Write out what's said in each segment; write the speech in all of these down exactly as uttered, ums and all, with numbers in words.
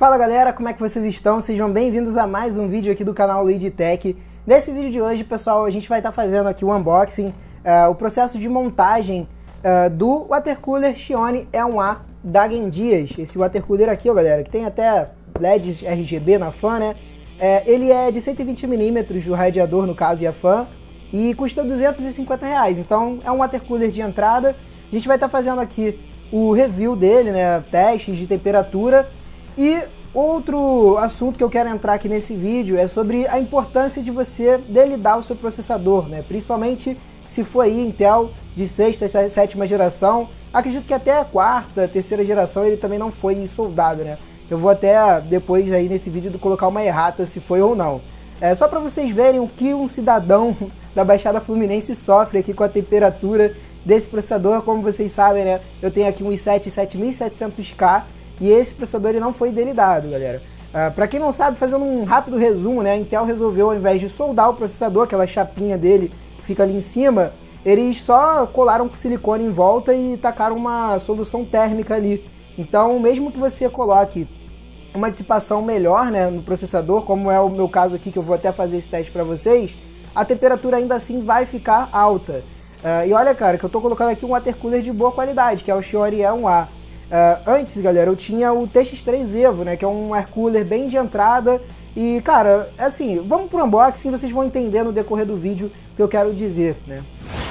Fala galera, como é que vocês estão? Sejam bem-vindos a mais um vídeo aqui do canal LeadTech. Nesse vídeo de hoje, pessoal, a gente vai estar fazendo aqui o unboxing, uh, o processo de montagem uh, do watercooler Xione E um A da Gendias. Esse watercooler aqui, ó galera, que tem até L E Ds R G B na fan, né? É, ele é de cento e vinte milímetros, o radiador no caso e a fan, e custa duzentos e cinquenta reais. Então é um watercooler de entrada. A gente vai estar fazendo aqui o review dele, né? Testes de temperatura. E outro assunto que eu quero entrar aqui nesse vídeo é sobre a importância de você delidar o seu processador, né? Principalmente se for aí Intel de sexta, sétima geração. Acredito que até a quarta, terceira geração ele também não foi soldado, né? Eu vou até depois aí nesse vídeo colocar uma errata se foi ou não. É só para vocês verem o que um cidadão da Baixada Fluminense sofre aqui com a temperatura desse processador. Como vocês sabem, né? Eu tenho aqui um i sete sete mil e setecentos K. E esse processador ele não foi delidado, galera. Uh, para quem não sabe, fazendo um rápido resumo, né, a Intel resolveu, ao invés de soldar o processador, aquela chapinha dele que fica ali em cima, eles só colaram com silicone em volta e tacaram uma solução térmica ali. Então, mesmo que você coloque uma dissipação melhor, né, no processador, como é o meu caso aqui, que eu vou até fazer esse teste para vocês, a temperatura ainda assim vai ficar alta. Uh, e olha, cara, que eu tô colocando aqui um watercooler de boa qualidade, que é o Xione E um A. Uh, antes, galera, eu tinha o T X três Evo, né, que é um air cooler bem de entrada. E, cara, assim, vamos pro unboxing, vocês vão entender no decorrer do vídeo o que eu quero dizer, né.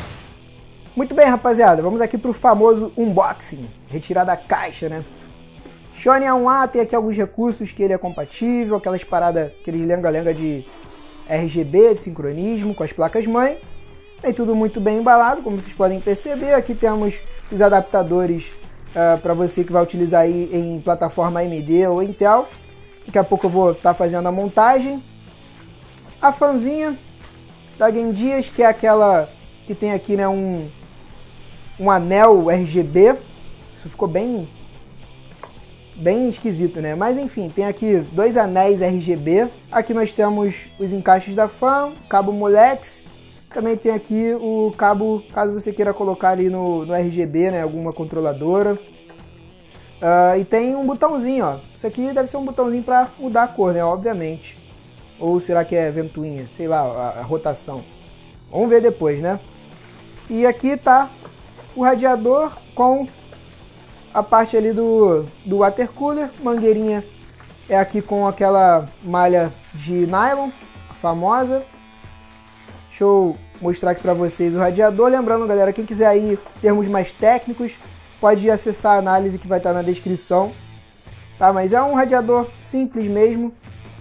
Muito bem, rapaziada, vamos aqui pro famoso unboxing, retirar da caixa, né. Xione E um A tem aqui alguns recursos que ele é compatível, aquelas paradas, aqueles lenga-lenga de R G B, de sincronismo com as placas-mãe. Tem tudo muito bem embalado, como vocês podem perceber. Aqui temos os adaptadores Uh, para você que vai utilizar aí em plataforma A M D ou Intel. Daqui a pouco eu vou estar tá fazendo a montagem. A fanzinha da Gendias, que é aquela que tem aqui, né, um, um anel R G B. Isso ficou bem, bem esquisito, né? Mas enfim, tem aqui dois anéis R G B. Aqui nós temos os encaixes da fan, cabo Molex. Também tem aqui o cabo, caso você queira colocar ali no, no R G B, né, alguma controladora. Uh, e tem um botãozinho, ó. Isso aqui deve ser um botãozinho para mudar a cor, né, obviamente. Ou será que é ventoinha? Sei lá, a, a rotação. Vamos ver depois, né. E aqui tá o radiador com a parte ali do, do watercooler. Mangueirinha é aqui com aquela malha de nylon, famosa. Deixa eu mostrar aqui para vocês o radiador. Lembrando, galera, quem quiser aí termos mais técnicos, pode acessar a análise que vai estar na descrição. Tá? Mas é um radiador simples mesmo.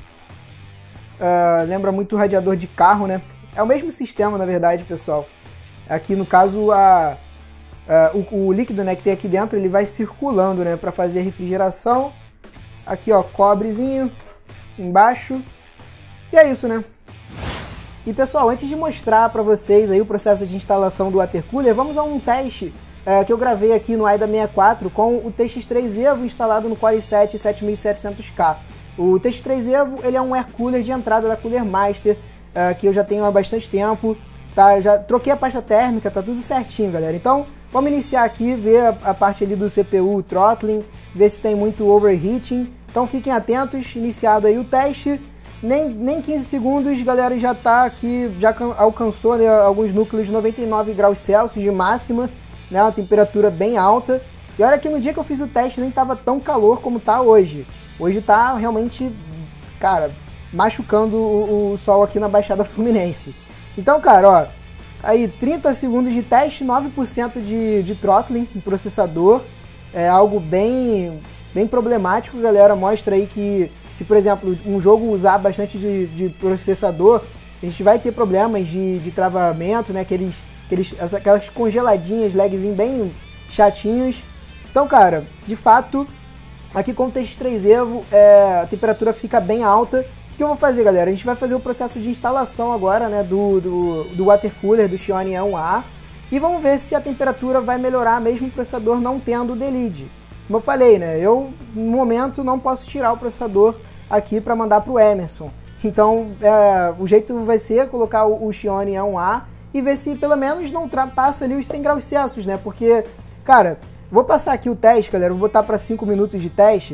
Uh, lembra muito o radiador de carro, né? É o mesmo sistema, na verdade, pessoal. Aqui, no caso, a, a, o, o líquido, né, que tem aqui dentro, ele vai circulando, né, para fazer a refrigeração. Aqui, ó, cobrezinho embaixo. E é isso, né? E pessoal, antes de mostrar para vocês aí o processo de instalação do watercooler, vamos a um teste é, que eu gravei aqui no AIDA sessenta e quatro com o T X três Evo instalado no Core i sete sete mil e setecentos K. O T X três Evo ele é um air cooler de entrada da Cooler Master, é, que eu já tenho há bastante tempo. Tá? Eu já troquei a pasta térmica, tá tudo certinho, galera. Então vamos iniciar aqui, ver a, a parte ali do C P U throttling, ver se tem muito overheating. Então fiquem atentos, iniciado aí o teste. Nem, nem quinze segundos, galera, já tá aqui, já alcançou, né, alguns núcleos de noventa e nove graus Celsius de máxima, né, uma temperatura bem alta. E olha que no dia que eu fiz o teste nem tava tão calor como tá hoje. Hoje tá realmente, cara, machucando o, o sol aqui na Baixada Fluminense. Então, cara, ó, aí trinta segundos de teste, nove por cento de, de throttling no processador. É algo bem... bem problemático, galera. Mostra aí que se, por exemplo, um jogo usar bastante de, de processador, a gente vai ter problemas de, de travamento, né? Aqueles, aqueles, aquelas congeladinhas, lagzinho bem chatinhos. Então, cara, de fato, aqui com o T X três Evo, é, a temperatura fica bem alta. O que eu vou fazer, galera? A gente vai fazer o processo de instalação agora, né? Do, do, do watercooler do Xione E um A. E vamos ver se a temperatura vai melhorar, mesmo o processador não tendo o delete. Como eu falei, né, eu no momento não posso tirar o processador aqui para mandar para o Emerson. Então é, o jeito vai ser colocar o, o Xione E um A e ver se pelo menos não ultrapassa ali os cem graus Celsius, né? Porque, cara, vou passar aqui o teste, galera, vou botar para cinco minutos de teste.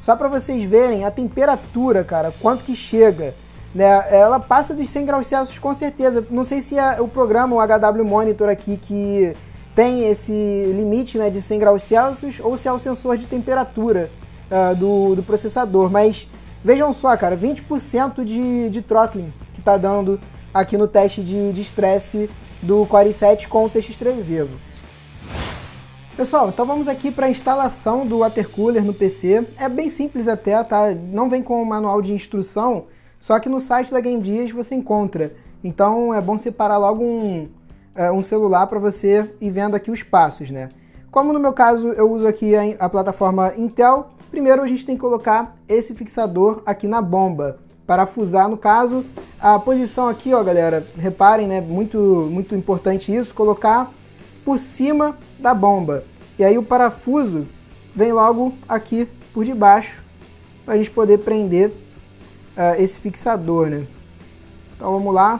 só para vocês verem a temperatura, cara, quanto que chega, né? Ela passa dos cem graus Celsius com certeza. Não sei se é o programa, o H W Monitor aqui, que tem esse limite, né, de cem graus Celsius, ou se é o sensor de temperatura uh, do, do processador, mas vejam só, cara, vinte por cento de, de throttling que tá dando aqui no teste de estresse do Core i sete com o T X três Evo. Pessoal, então vamos aqui para a instalação do watercooler no P C. É bem simples até, tá? Não vem com o manual de instrução, só que no site da Game Dias você encontra. Então é bom separar logo um, uh, um celular para você ir vendo aqui os passos, né? Como no meu caso eu uso aqui a, a plataforma Intel, primeiro a gente tem que colocar esse fixador aqui na bomba, parafusar no caso. A posição aqui, ó galera, reparem, né? Muito, muito importante isso, colocar por cima da bomba. E aí o parafuso vem logo aqui por debaixo para a gente poder prender uh, esse fixador, né? Então vamos lá.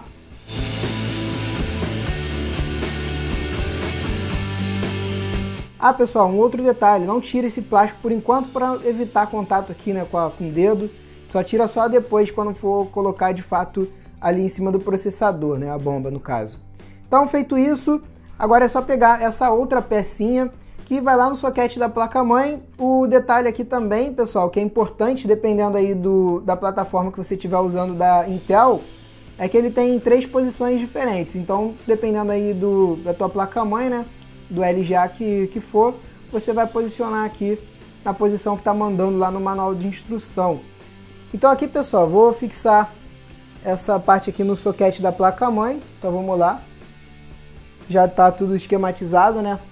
Ah, pessoal, um outro detalhe, não tira esse plástico por enquanto para evitar contato aqui, né, com, a, com o dedo. Só tira só depois quando for colocar de fato ali em cima do processador, né, a bomba no caso. Então feito isso, agora é só pegar essa outra pecinha que vai lá no soquete da placa-mãe. O detalhe aqui também, pessoal, que é importante dependendo aí do, da plataforma que você estiver usando da Intel, é que ele tem três posições diferentes. Então, dependendo aí do, da tua placa-mãe, né, do L G A que, que for, você vai posicionar aqui na posição que está mandando lá no manual de instrução. Então aqui, pessoal, vou fixar essa parte aqui no soquete da placa-mãe. Então vamos lá. Já está tudo esquematizado, né?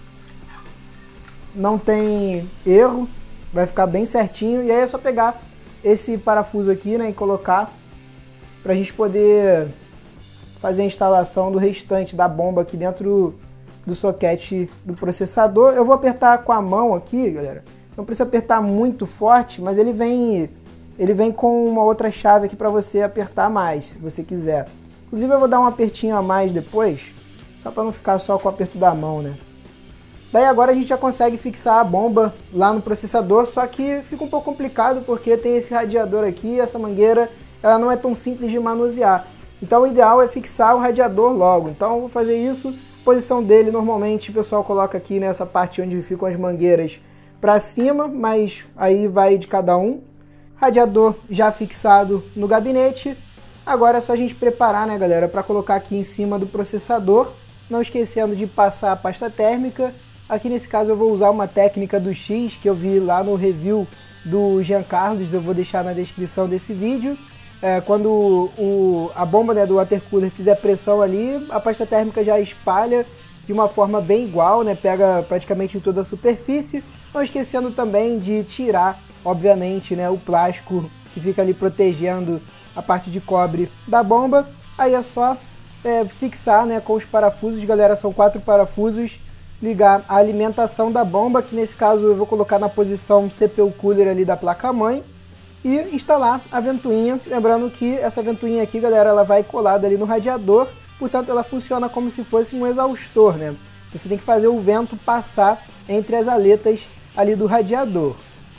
Não tem erro, vai ficar bem certinho. E aí é só pegar esse parafuso aqui, né, e colocar para a gente poder fazer a instalação do restante da bomba aqui dentro do soquete do processador. Eu vou apertar com a mão aqui, galera. Não precisa apertar muito forte, mas ele vem, ele vem com uma outra chave aqui para você apertar mais, se você quiser. Inclusive eu vou dar um apertinho a mais depois, só para não ficar só com o aperto da mão, né? Daí agora a gente já consegue fixar a bomba lá no processador, só que fica um pouco complicado porque tem esse radiador aqui, essa mangueira, ela não é tão simples de manusear. Então o ideal é fixar o radiador logo. Então eu vou fazer isso. A posição dele normalmente o pessoal coloca aqui nessa parte onde ficam as mangueiras para cima, mas aí vai de cada um. Radiador já fixado no gabinete. Agora é só a gente preparar, né, galera, para colocar aqui em cima do processador, não esquecendo de passar a pasta térmica. Aqui nesse caso eu vou usar uma técnica do X que eu vi lá no review do Jean Carlos, eu vou deixar na descrição desse vídeo. É, quando o, a bomba, né, do watercooler fizer pressão ali, a pasta térmica já espalha de uma forma bem igual, né, pega praticamente em toda a superfície, não esquecendo também de tirar, obviamente, né, o plástico que fica ali protegendo a parte de cobre da bomba. Aí é só é, fixar, né, com os parafusos, galera, são quatro parafusos, ligar a alimentação da bomba, que nesse caso eu vou colocar na posição C P U cooler ali da placa-mãe, e instalar a ventoinha. Lembrando que essa ventoinha aqui, galera, ela vai colada ali no radiador, portanto ela funciona como se fosse um exaustor, né? Você tem que fazer o vento passar entre as aletas ali do radiador.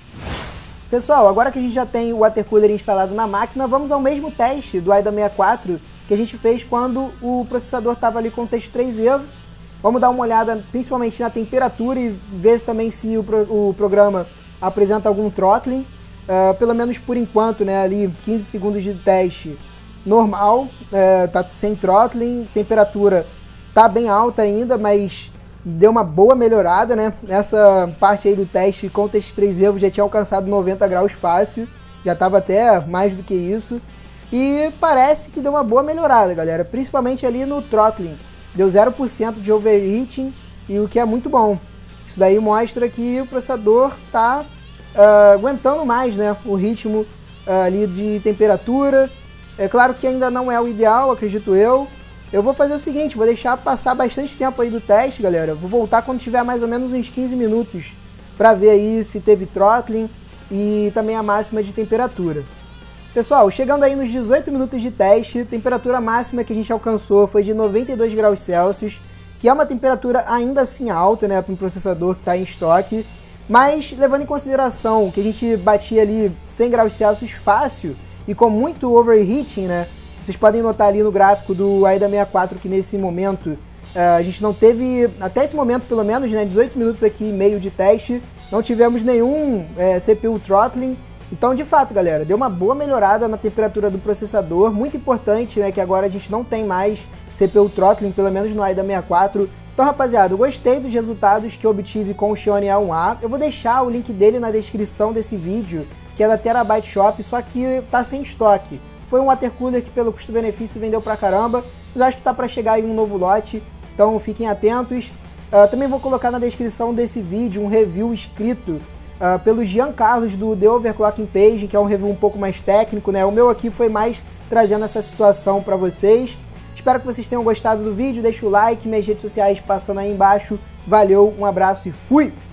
Pessoal, agora que a gente já tem o watercooler instalado na máquina, vamos ao mesmo teste do AIDA sessenta e quatro que a gente fez quando o processador estava ali com o T X três Evo. Vamos dar uma olhada principalmente na temperatura e ver se também se o, pro, o programa apresenta algum throttling. Uh, pelo menos por enquanto, né, ali quinze segundos de teste normal, uh, tá sem throttling, temperatura tá bem alta ainda, mas deu uma boa melhorada, né? Nessa parte aí do teste com o T X três Evo já tinha alcançado noventa graus fácil, já estava até mais do que isso, e parece que deu uma boa melhorada, galera, principalmente ali no throttling, deu zero por cento de overheating, e o que é muito bom. Isso daí mostra que o processador tá Uh, aguentando mais, né, o ritmo uh, ali de temperatura. É claro que ainda não é o ideal, acredito eu. Eu vou fazer o seguinte, vou deixar passar bastante tempo aí do teste, galera. Vou voltar quando tiver mais ou menos uns quinze minutos para ver aí se teve throttling e também a máxima de temperatura. Pessoal, chegando aí nos dezoito minutos de teste, a temperatura máxima que a gente alcançou foi de noventa e dois graus Celsius, que é uma temperatura ainda assim alta, né, para um processador que está em estoque. Mas levando em consideração que a gente batia ali cem graus Celsius fácil e com muito overheating, né? Vocês podem notar ali no gráfico do AIDA sessenta e quatro que nesse momento uh, a gente não teve, até esse momento pelo menos, né, dezoito minutos aqui e meio de teste, não tivemos nenhum é, C P U throttling. Então, de fato, galera, deu uma boa melhorada na temperatura do processador. Muito importante, né, que agora a gente não tem mais C P U throttling, pelo menos no AIDA sessenta e quatro. Então, rapaziada, eu gostei dos resultados que eu obtive com o Xeon A um A. Eu vou deixar o link dele na descrição desse vídeo, que é da Terabyte Shop, só que tá sem estoque. Foi um watercooler que pelo custo-benefício vendeu pra caramba, mas acho que tá para chegar aí um novo lote, então fiquem atentos. Uh, também vou colocar na descrição desse vídeo um review escrito uh, pelo Jean Carlos do The Overclocking Page, que é um review um pouco mais técnico, né? O meu aqui foi mais trazendo essa situação para vocês. Espero que vocês tenham gostado do vídeo, deixa o like, minhas redes sociais passando aí embaixo. Valeu, um abraço e fui!